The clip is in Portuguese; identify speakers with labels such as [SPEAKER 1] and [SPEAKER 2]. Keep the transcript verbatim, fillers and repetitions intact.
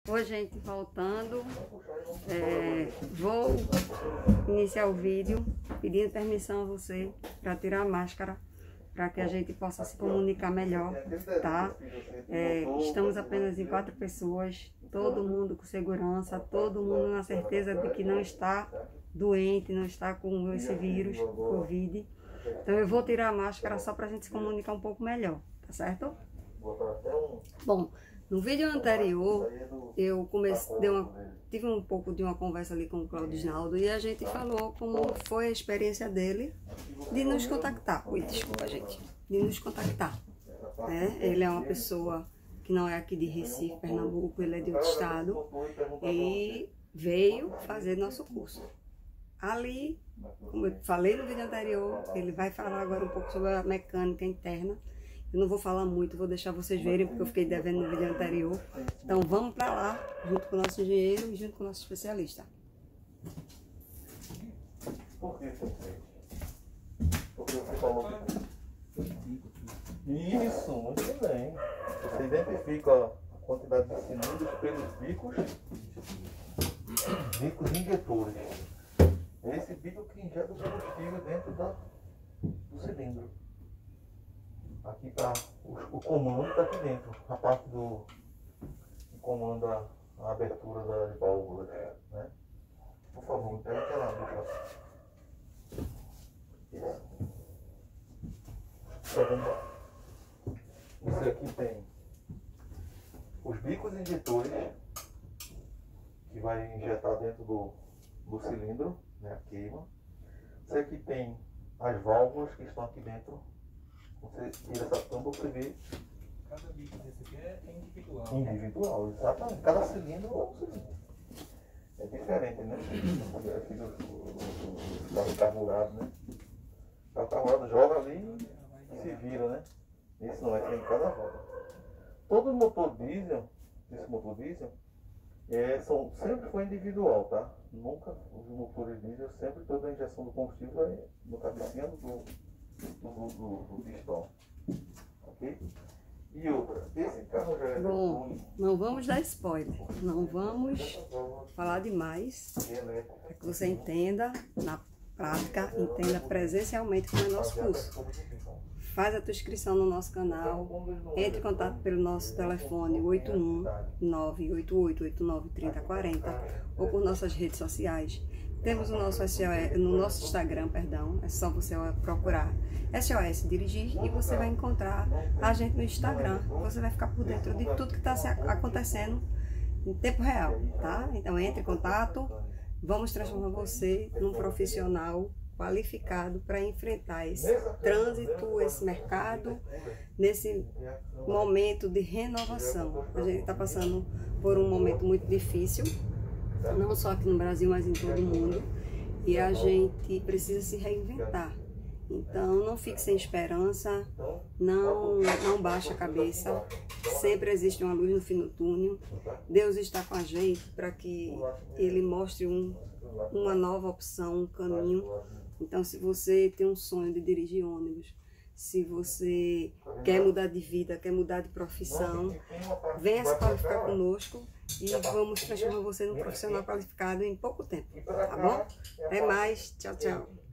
[SPEAKER 1] Oi, gente, voltando, é, vou iniciar o vídeo pedindo permissão a você para tirar a máscara, para que a gente possa se comunicar melhor, tá? É, estamos apenas em quatro pessoas, todo mundo com segurança, todo mundo na certeza de que não está doente, não está com esse vírus, Covid. Então eu vou tirar a máscara só para a gente se comunicar um pouco melhor, tá certo? Bom, no vídeo anterior, eu comecei, dei uma, tive um pouco de uma conversa ali com o Claudinaldo e a gente falou como foi a experiência dele de nos contactar. Ui, desculpa, gente. De nos contactar. Né? Ele é uma pessoa que não é aqui de Recife, Pernambuco, ele é de outro estado e veio fazer nosso curso. Ali, como eu falei no vídeo anterior, ele vai falar agora um pouco sobre a mecânica interna. Eu não vou falar muito, vou deixar vocês verem, porque eu fiquei devendo no vídeo anterior. Então vamos para lá, junto com o nosso engenheiro e junto com o nosso especialista.
[SPEAKER 2] Por que você fez? Porque você falou que... Isso, muito bem. Você identifica a quantidade de cilindros pelos bicos, bicos injetores. É esse bico que injeta o combustível dentro da, do cilindro. Aqui está o, o comando, está aqui dentro, a parte do que comanda a abertura das válvulas, né? Por favor, pega aquela bucha. Isso. Então, vamos lá. Isso aqui tem os bicos injetores que vai injetar dentro do, do cilindro, né? A queima. Isso aqui tem as válvulas que estão aqui dentro. Você tira essa tampa para ver.
[SPEAKER 3] Cada bico desse aqui é individual.
[SPEAKER 2] Individual, exatamente. Cada cilindro é um cilindro. É diferente, né? Aqui do carro carburado, né? O carro carburado joga ali e se vira, né? Esse não, é em cada roda. Todo motor diesel, esse motor diesel, é, são, sempre foi individual, tá? Nunca, os motores diesel, sempre toda a injeção do combustível é no cabecinha do. Do, do, do pistão, ok? E outra, esse carro já é...
[SPEAKER 1] Bom, não vamos dar spoiler, não vamos falar demais, para que você entenda na prática, entenda presencialmente como é nosso curso. Faz a tua inscrição no nosso canal, entre em contato pelo nosso telefone oito um nove oito oito oito nove três zero quatro zero ou por nossas redes sociais. Temos o nosso S O S, no nosso Instagram, perdão, é só você procurar S O S Dirigir e você vai encontrar a gente no Instagram. Você vai ficar por dentro de tudo que está acontecendo em tempo real, tá? Então entre em contato, vamos transformar você num profissional qualificado para enfrentar esse trânsito, esse mercado, nesse momento de renovação. A gente está passando por um momento muito difícil, não só aqui no Brasil, mas em todo o mundo, e a gente precisa se reinventar. Então não fique sem esperança, não, não baixe a cabeça, sempre existe uma luz no fim do túnel. Deus está com a gente para que Ele mostre um, uma nova opção, um caminho. Então se você tem um sonho de dirigir ônibus, se você quer mudar de vida, quer mudar de profissão, venha se qualificar conosco e vamos transformar você num profissional qualificado em pouco tempo, tá bom? Até mais, tchau, tchau.